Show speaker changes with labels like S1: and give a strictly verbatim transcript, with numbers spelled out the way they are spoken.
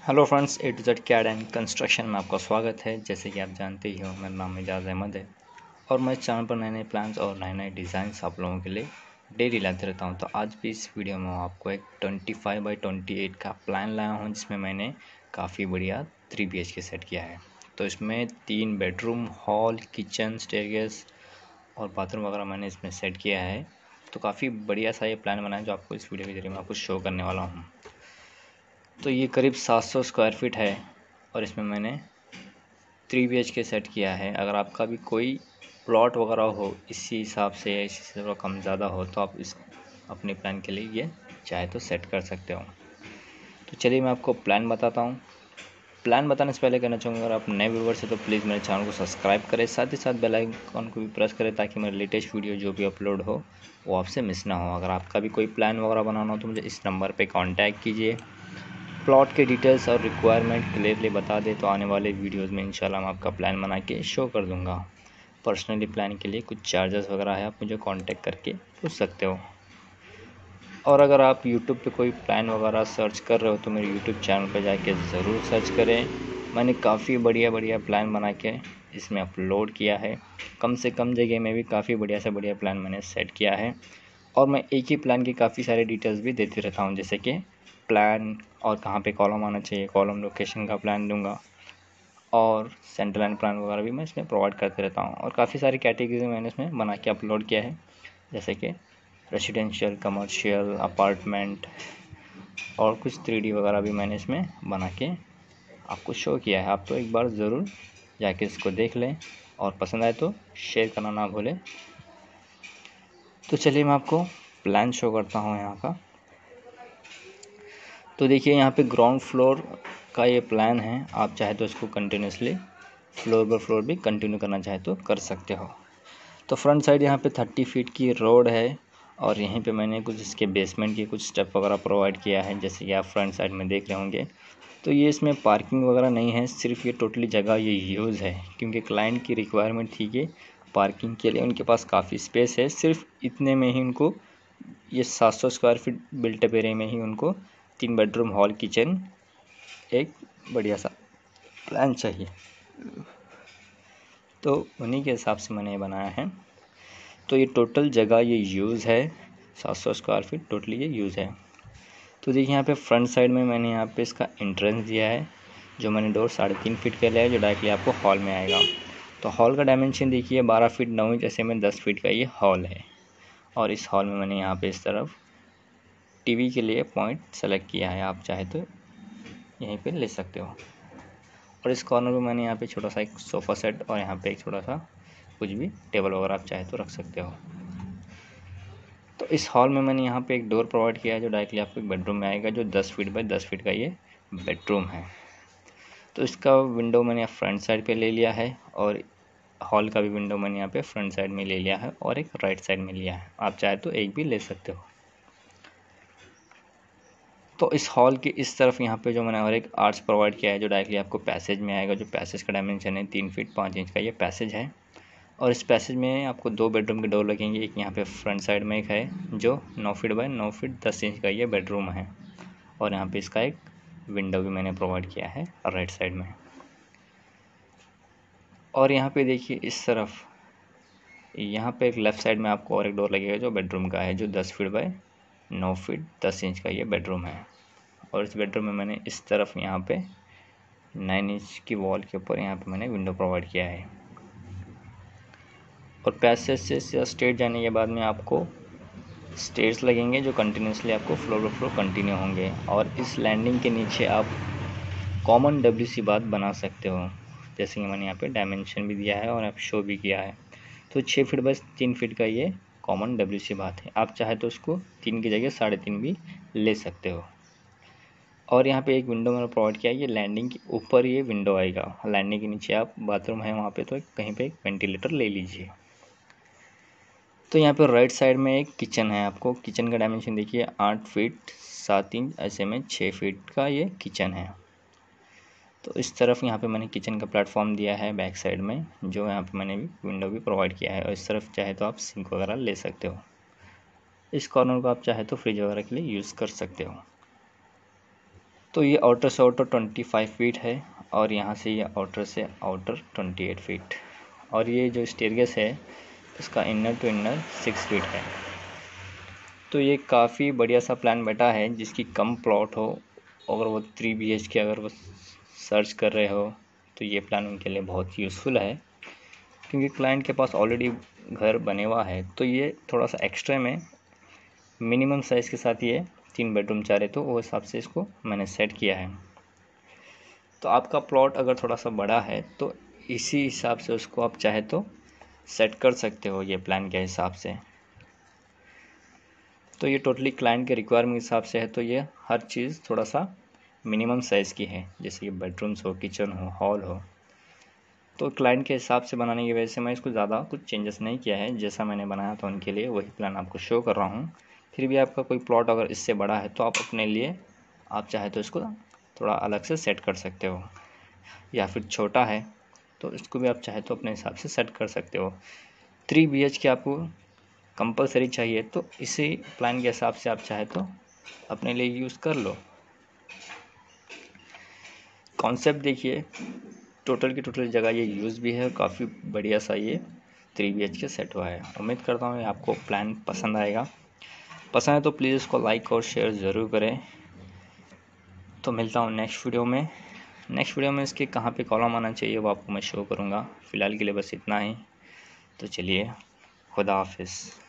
S1: Hello friends, A to Z CAD and construction में आपका स्वागत है। जैसे कि आप जानते ही हो, मेरा नाम एजाज अहमद है और मैं इस चैनल पर नए नए प्लान्स और नए नए डिज़ाइंस आप लोगों के लिए डेली लाते रहता हूं। तो आज भी इस वीडियो में आपको एक पच्चीस बाई अट्ठाईस का प्लान लाया हूं, जिसमें मैंने काफ़ी बढ़िया three B H K set किया है। तो इसमें तीन बेडरूम, हॉल, किचन, स्टेयरकेस और बाथरूम वगैरह मैंने इसमें सेट किया है। तो काफ़ी बढ़िया सा ये प्लान बना है, जो आपको इस वीडियो के जरिए मैं आपको शो करने वाला हूँ। तो ये करीब सात सौ स्क्वायर फीट है और इसमें मैंने three B H K set किया है। अगर आपका भी कोई प्लॉट वगैरह हो इसी हिसाब से या इसी से थोड़ा कम ज़्यादा हो, तो आप इस अपने प्लान के लिए ये चाहे तो सेट कर सकते हो। तो चलिए मैं आपको प्लान बताता हूँ। प्लान बताने से पहले कहना चाहूँगा, अगर आप नए व्यूवर्स हैं तो प्लीज़ मेरे चैनल को सब्सक्राइब करें, साथ ही साथ बेल आइकन को भी प्रेस करें ताकि मेरे लेटेस्ट वीडियो जो भी अपलोड हो वो आपसे मिस ना हो। अगर आपका भी कोई प्लान वगैरह बनाना हो तो मुझे इस नंबर पर कॉन्टैक्ट कीजिए। प्लॉट के डिटेल्स और रिक्वायरमेंट क्लियरली बता दे तो आने वाले वीडियोस में इंशाल्लाह मैं आपका प्लान बना के शो कर दूंगा। पर्सनली प्लान के लिए कुछ चार्जेस वगैरह है, आप मुझे कांटेक्ट करके पूछ सकते हो। और अगर आप यूट्यूब पे कोई प्लान वगैरह सर्च कर रहे हो तो मेरे यूट्यूब चैनल पर जाके ज़रूर सर्च करें। मैंने काफ़ी बढ़िया बढ़िया प्लान बना के इसमें अपलोड किया है। कम से कम जगह में भी काफ़ी बढ़िया से बढ़िया प्लान मैंने सेट किया है और मैं एक ही प्लान की काफ़ी सारे डिटेल्स भी देते रहता हूँ, जैसे कि प्लान और कहाँ पे कॉलम आना चाहिए, कॉलम लोकेशन का प्लान दूंगा और सेंटर लाइन प्लान वगैरह भी मैं इसमें प्रोवाइड करते रहता हूँ। और काफ़ी सारी कैटेगरी मैंने इसमें बना के अपलोड किया है, जैसे कि रेसिडेंशियल, कमर्शियल, अपार्टमेंट और कुछ थ्री डी वगैरह भी मैंने इसमें बना के आपको शो किया है। आप तो एक बार ज़रूर जाके इसको देख लें और पसंद आए तो शेयर करना ना भूलें। तो चलिए मैं आपको प्लान शो करता हूँ यहाँ का। तो देखिए यहाँ पे ग्राउंड फ्लोर का ये प्लान है। आप चाहे तो इसको कंटिन्यूसली फ्लोर बाय फ्लोर भी कंटिन्यू करना चाहे तो कर सकते हो। तो फ्रंट साइड यहाँ पे तीस फीट की रोड है और यहीं पे मैंने कुछ इसके बेसमेंट की कुछ स्टेप वगैरह प्रोवाइड किया है, जैसे कि आप फ्रंट साइड में देख रहे होंगे। तो ये इसमें पार्किंग वगैरह नहीं है, सिर्फ ये टोटली जगह ये यूज़ है क्योंकि क्लाइंट की रिक्वायरमेंट थी कि पार्किंग के लिए उनके पास काफ़ी स्पेस है। सिर्फ इतने में ही उनको ये सात सौ स्क्वायर फीट बिल्टअप एरिया में ही उनको तीन बेडरूम, हॉल, किचन, एक बढ़िया सा प्लान चाहिए। तो उन्हीं के हिसाब से मैंने ये बनाया है। तो ये टोटल जगह ये यूज़ है, सात सौ स्क्वायर फीट टोटली ये यूज़ है। तो देखिए यहाँ पे फ्रंट साइड में मैंने यहाँ पे इसका एंट्रेंस दिया है, जो मैंने डोर साढ़े तीन फीट का लिया है, जो डायरेक्टली आपको हॉल में आएगा। तो हॉल का डायमेंशन देखिए बारह फीट नौ इंच, ऐसे में दस फीट का ये हॉल है। और इस हॉल में मैंने यहाँ पे इस तरफ टीवी के लिए पॉइंट सेलेक्ट किया है, आप चाहे तो यहीं पे ले सकते हो। और इस कॉर्नर में मैंने यहाँ पे छोटा सा एक सोफ़ा सेट और यहाँ पे एक छोटा सा कुछ भी टेबल वगैरह आप चाहे तो रख सकते हो। तो इस हॉल में मैंने यहाँ पे एक डोर प्रोवाइड किया है, जो डायरेक्टली आपको एक बेडरूम में आएगा, जो दस फीट बाय दस फीट का ये बेडरूम है। तो इसका विंडो मैंने फ्रंट साइड पे ले लिया है और हॉल का भी विंडो मैंने यहाँ पे फ्रंट साइड में ले लिया है और एक राइट साइड में लिया है, आप चाहे तो एक भी ले सकते हो। तो इस हॉल के इस तरफ यहाँ पे जो मैंने और एक आर्च प्रोवाइड किया है, जो डायरेक्टली आपको पैसेज में आएगा, जो पैसेज का डायमेंशन है तीन फीट पाँच इंच का ये पैसेज है। और इस पैसेज में आपको दो बेडरूम के डोर लगेंगे, एक यहाँ पे फ्रंट साइड में एक है जो नौ फीट बाय नौ फीट दस इंच का ये बेडरूम है और यहाँ पे इसका एक विंडो भी मैंने प्रोवाइड किया है राइट साइड में। और यहाँ पे देखिए इस तरफ यहाँ पे एक लेफ़्ट साइड में आपको और एक डोर लगेगा, जो बेडरूम का है, जो दस फीट बाय नौ फीट दस इंच का ये बेडरूम है। और इस बेडरूम में मैंने इस तरफ यहाँ पे नाइन इंच की वॉल के ऊपर यहाँ पे मैंने विंडो प्रोवाइड किया है। और पैसेज से स्टेट जाने के बाद में आपको स्टेयर्स लगेंगे, जो कंटिन्यूसली आपको फ्लोर बाय फ्लोर कंटिन्यू होंगे। और इस लैंडिंग के नीचे आप कॉमन डब्ल्यू सी बाथ बना सकते हो, जैसे कि मैंने यहाँ पे डायमेंशन भी दिया है और आप शो भी किया है। तो छः फीट बस तीन फीट का ये कॉमन डब्ल्यू सी बात है, आप चाहे तो उसको तीन की जगह साढ़े तीन भी ले सकते हो। और यहाँ पे एक विंडो मैंने प्रोवाइड किया है, ये लैंडिंग के ऊपर ये विंडो आएगा, लैंडिंग के नीचे आप बाथरूम है वहाँ पे तो कहीं पे एक वेंटिलेटर ले लीजिए। तो यहाँ पे राइट साइड में एक किचन है, आपको किचन का डायमेंशन देखिए आठ फीट सात इंच, ऐसे में छः फीट का ये किचन है। तो इस तरफ यहाँ पे मैंने किचन का प्लेटफॉर्म दिया है बैक साइड में, जो यहाँ पे मैंने भी विंडो भी प्रोवाइड किया है। और इस तरफ चाहे तो आप सिंक वगैरह ले सकते हो। इस कॉर्नर को आप चाहे तो फ्रिज वगैरह के लिए यूज़ कर सकते हो। तो ये आउटर से आउटर ट्वेंटी फाइव फीट है और यहाँ से ये आउटर से आउटर ट्वेंटी एट फीट, और ये जो स्टेयरकेस है इसका inner to inner six feet है। तो ये काफ़ी बढ़िया सा प्लान बैठा है, जिसकी कम प्लॉट हो, अगर वो थ्री बी एच के अगर वो सर्च कर रहे हो तो ये प्लान उनके लिए बहुत यूज़फुल है, क्योंकि क्लाइंट के पास ऑलरेडी घर बने हुआ है। तो ये थोड़ा सा एक्स्ट्रा में मिनिमम साइज़ के साथ ये तीन बेडरूम चाह रहे, तो वो हिसाब से इसको मैंने सेट किया है। तो आपका प्लॉट अगर थोड़ा सा बड़ा है तो इसी हिसाब से उसको आप चाहे तो सेट कर सकते हो ये प्लान के हिसाब से। तो ये टोटली क्लाइंट के रिक्वायरमेंट के हिसाब से है, तो ये हर चीज़ थोड़ा सा मिनिमम साइज़ की है, जैसे कि बेडरूम्स हो, किचन हो, हॉल हो। तो क्लाइंट के हिसाब से बनाने की वजह से मैं इसको ज़्यादा कुछ चेंजेस नहीं किया है, जैसा मैंने बनाया था उनके लिए वही प्लान आपको शो कर रहा हूँ। फिर भी आपका कोई प्लॉट अगर इससे बड़ा है तो आप अपने लिए आप चाहे तो इसको थोड़ा अलग से सेट कर सकते हो, या फिर छोटा है तो इसको भी आप चाहे तो अपने हिसाब से सेट कर सकते हो। थ्री बी एच के आपको कंपलसरी चाहिए तो इसी प्लान के हिसाब से आप चाहे तो अपने लिए यूज़ कर लो। कॉन्सेप्ट देखिए, टोटल की टोटल जगह ये यूज़ भी है और काफ़ी बढ़िया सा ये three B H K set हुआ है। उम्मीद करता हूँ आपको प्लान पसंद आएगा। पसंद है तो प्लीज़ इसको लाइक और शेयर ज़रूर करें। तो मिलता हूँ नेक्स्ट वीडियो में। नेक्स्ट वीडियो में इसके कहाँ पे कॉलम आना चाहिए वो आपको मैं शो करूँगा। फ़िलहाल के लिए बस इतना ही। तो चलिए, खुदा हाफिज़।